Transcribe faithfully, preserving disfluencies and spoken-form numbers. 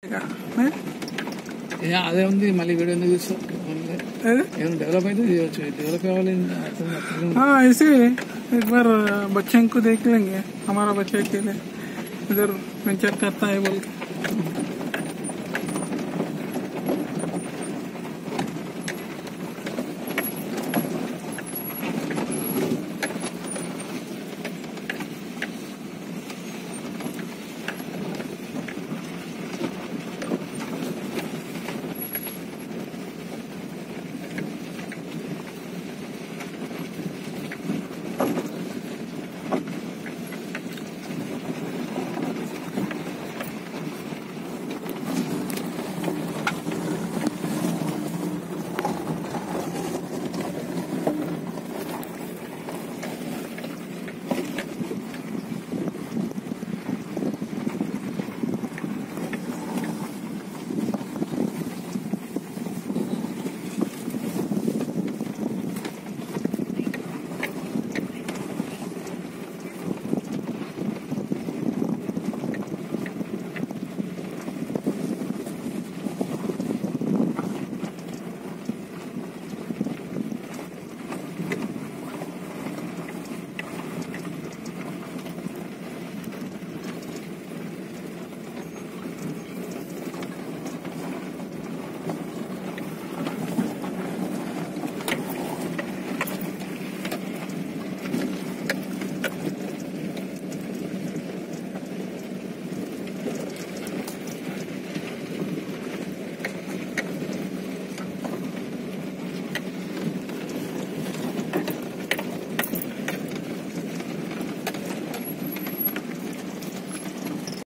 मैं అదే ఉంది మళ్ళీ వీడియో ఎందుకు చూస్తాం ఏమైనా డెవలప్ అయితే చేయొచ్చు డెవలప్ కావాలి हाँ ऐसे एक बार बच्चे को देख लेंगे हमारा बच्चे के लिए इधर वेंचर करता है बोल के